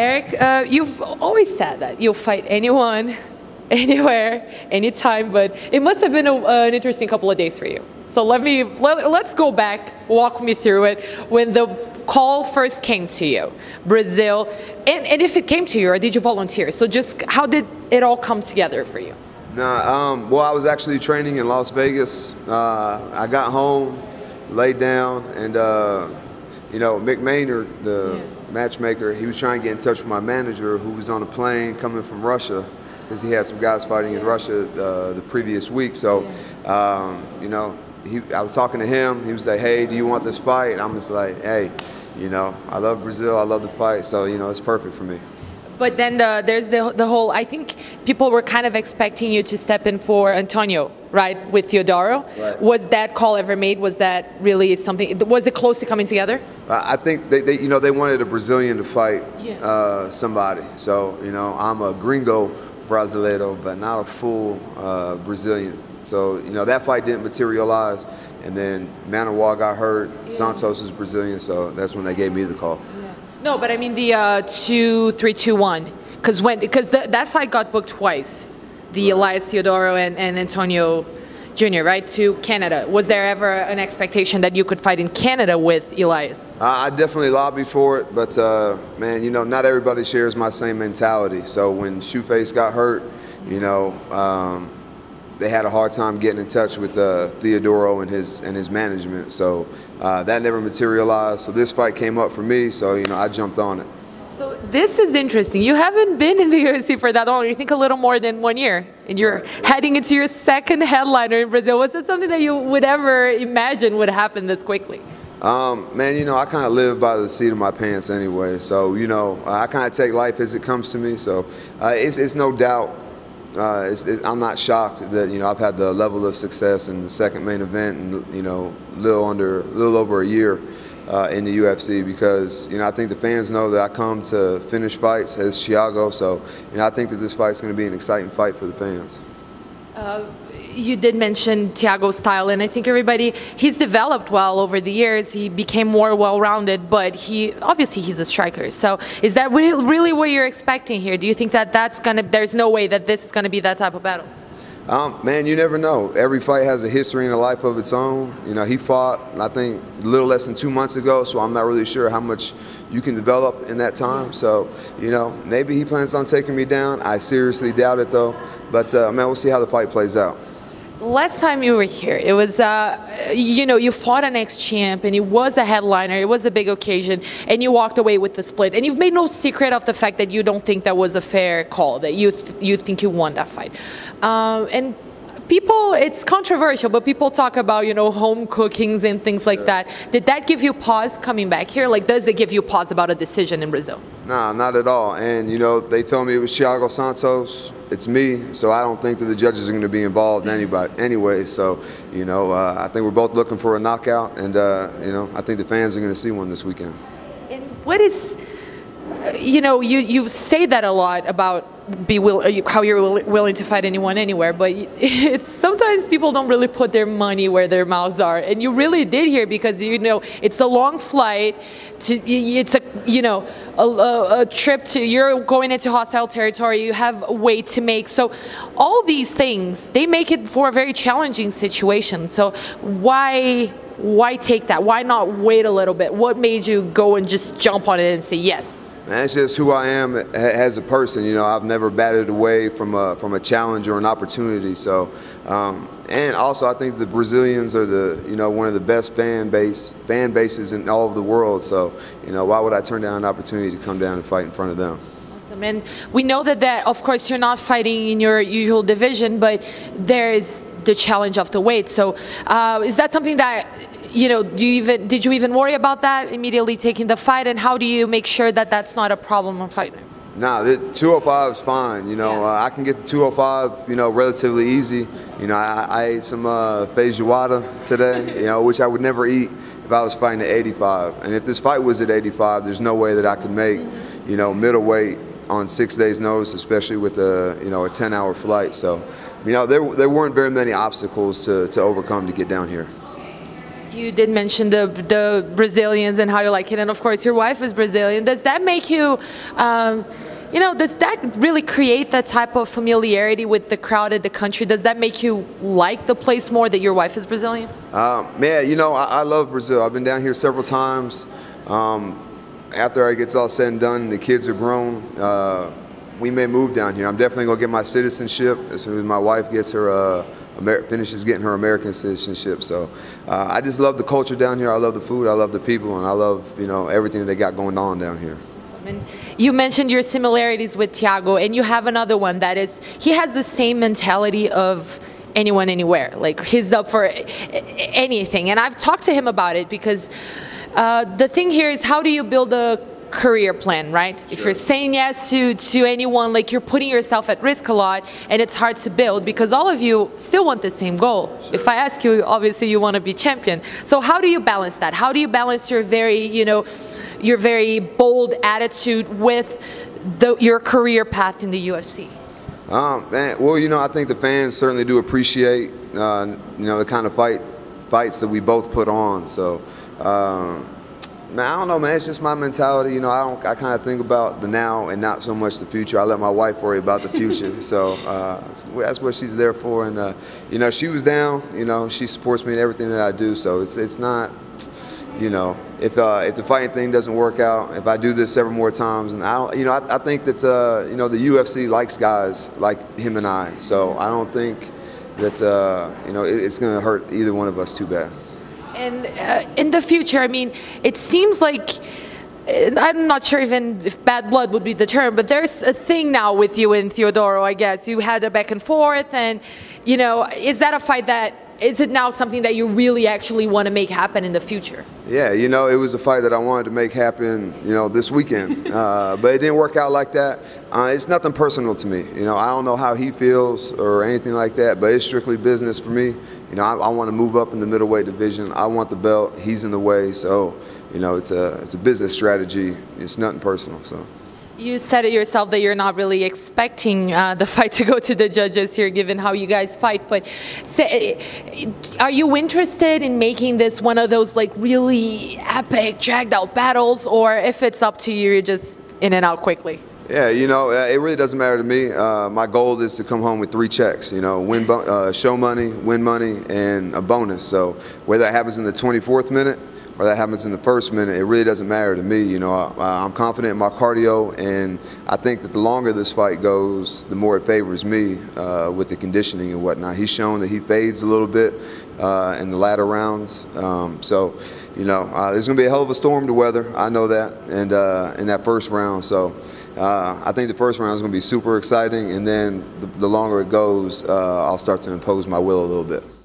Eric, you've always said that you'll fight anyone, anywhere, anytime, but it must have been an interesting couple of days for you. So let's go back, walk me through it. When the call first came to you, Brazil, and if it came to you, or did you volunteer? So just how did it all come together for you? Well, I was actually training in Las Vegas. I got home, laid down, and you know, Mick Maynard, the matchmaker, he was trying to get in touch with my manager, who was on a plane coming from Russia, because he had some guys fighting in Russia the previous week. So, you know, I was talking to him. He was like, "Hey, do you want this fight?" And I'm just like, "Hey, you know, I love Brazil. I love the fight. So, you know, it's perfect for me." But then there's the whole, I think people were kind of expecting you to step in for Antonio, right, with Teodoro. Right. Was that call ever made? Was that really something, was it close to coming together? I think you know, they wanted a Brazilian to fight somebody. So, you know, I'm a gringo brasileiro, but not a full Brazilian. So, you know, that fight didn't materialize. And then Manuwa got hurt. Santos is Brazilian, so that's when they gave me the call. No, but I mean the 2-3-2-1, because that fight got booked twice, the Elias Teodoro and Antonio Jr., right, to Canada. Was there ever an expectation that you could fight in Canada with Elias? I definitely lobbied for it, but man, you know, not everybody shares my same mentality. So when Shoeface got hurt, you know, they had a hard time getting in touch with Teodoro and his management. So that never materialized. So this fight came up for me. So, you know, I jumped on it. So this is interesting. You haven't been in the UFC for that long. You think a little more than 1 year, and you're heading into your second headliner in Brazil. Was that something that you would ever imagine would happen this quickly? Man, you know, I kind of live by the seat of my pants anyway. So, you know, I kind of take life as it comes to me. So it's no doubt. I'm not shocked that, you know, I've had the level of success in the second main event and, you know, a little over a year in the UFC, because, you know, I think the fans know that I come to finish fights as Thiago. So, you know, I think that this fight's going to be an exciting fight for the fans. You did mention Thiago's style, and I think he's developed well over the years. He became more well-rounded, but obviously he's a striker. So is that really what you're expecting here? Do you think that there's no way that this is going to be that type of battle? Man, you never know. Every fight has a history and a life of its own. You know, he fought, I think, a little less than 2 months ago, so I'm not really sure how much you can develop in that time. So, you know, maybe he plans on taking me down. I seriously doubt it, though. But, man, we'll see how the fight plays out. Last time you were here, it was, you know, you fought an ex-champ, and it was a headliner, it was a big occasion, and you walked away with the split. And you've made no secret of the fact that you don't think that was a fair call, that you think you won that fight. And people, it's controversial, but people talk about, you know, home cookings and things like that. Did that give you pause coming back here? Like, does it give you pause about a decision in Brazil? Nah, not at all. And, you know, they told me it was Thiago Santos. It's me, so I don't think that the judges are going to be involved anyway. So, you know, I think we're both looking for a knockout, and, you know, I think the fans are going to see one this weekend. And what is, you know, you say that a lot about how you're willing to fight anyone anywhere, but it's sometimes people don't really put their money where their mouths are, and you really did here, because, you know, it's a long flight. It's a trip to, you're going into hostile territory. You have a weight to make. So all these things, they make it for a very challenging situation. So why take that? Why not wait a little bit? What made you go and just jump on it and say yes? Man, it's just who I am as a person. You know, I've never batted away from a challenge or an opportunity. So, and also I think the Brazilians are one of the best fan bases in all of the world. So, you know, why would I turn down an opportunity to come down and fight in front of them? Awesome. And we know that of course you're not fighting in your usual division, but there is the challenge of the weight. So, is that something that, you know, did you even worry about that immediately taking the fight, and how do you make sure that that's not a problem on Fight Night? Nah, the 205 is fine. You know, I can get to 205, you know, relatively easy. You know, I ate some feijoada today, you know, which I would never eat if I was fighting at 85. And if this fight was at 85, there's no way that I could make, you know, middleweight on 6 days' notice, especially with a 10-hour flight. So, you know, there weren't very many obstacles to overcome to get down here. You did mention the Brazilians and how you like it, and of course your wife is Brazilian. Does that make you, does that really create that type of familiarity with the crowd at the country? Does that make you like the place more that your wife is Brazilian? Man, I love Brazil. I've been down here several times. After it gets all said and done, the kids are grown. We may move down here. I'm definitely gonna get my citizenship as soon as my wife gets her finishes getting her American citizenship. So I just love the culture down here. I love the food. I love the people, and I love everything that they got going on down here. And you mentioned your similarities with Thiago, and you have another one that is he has the same mentality of anyone, anywhere. Like he's up for anything, and I've talked to him about it because the thing here is how do you build a career plan, right? Sure. If you're saying yes to anyone, like you're putting yourself at risk a lot, and it's hard to build because all of you still want the same goal. Sure. If I ask you, obviously you want to be champion. So how do you balance that? How do you balance your very bold attitude with your career path in the UFC? Man, well, I think the fans certainly do appreciate the kind of fights that we both put on. So. Man, I don't know, man. It's just my mentality. I kind of think about the now and not so much the future. I let my wife worry about the future. So that's what she's there for. And she was down. She supports me in everything that I do. So it's not, if the fighting thing doesn't work out, if I do this several more times, and I think that the UFC likes guys like him and I. So I don't think that it's going to hurt either one of us too bad. And in the future, I mean, it seems like, I'm not sure even if bad blood would be the term, but there's a thing now with you and Teodoro, I guess. You had a back and forth, and, is that a fight is it now something that you really actually want to make happen in the future? Yeah, it was a fight that I wanted to make happen, this weekend. But it didn't work out like that. It's nothing personal to me. I don't know how he feels or anything like that, but it's strictly business for me. I want to move up in the middleweight division. I want the belt. He's in the way. So, it's a business strategy. It's nothing personal. So. You said it yourself that you're not really expecting the fight to go to the judges here, given how you guys fight. But are you interested in making this one of those like really epic, dragged out battles, or if it's up to you, you're just in and out quickly? Yeah, it really doesn't matter to me. My goal is to come home with 3 checks. Show money, win money, and a bonus. So whether that happens in the 24th minute or that happens in the first minute, it really doesn't matter to me. I'm confident in my cardio, and I think that the longer this fight goes, the more it favors me with the conditioning and whatnot. He's shown that he fades a little bit in the latter rounds. So, there's going to be a hell of a storm to weather. I know that, and in that first round. So I think the first round is going to be super exciting, and then the longer it goes, I'll start to impose my will a little bit.